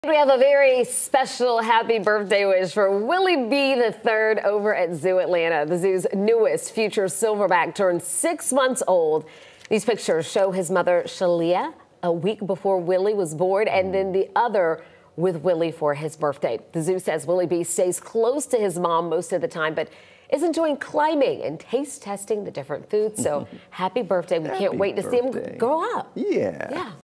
We have a very special happy birthday wish for Willie B. the third over at Zoo Atlanta. The zoo's newest future silverback turned 6 months old. These pictures show his mother, Shalia, a week before Willie was born, and then the other with Willie for his birthday. The zoo says Willie B. stays close to his mom most of the time, but is enjoying climbing and taste testing the different foods. So happy birthday. We can't wait to see him grow up. Yeah.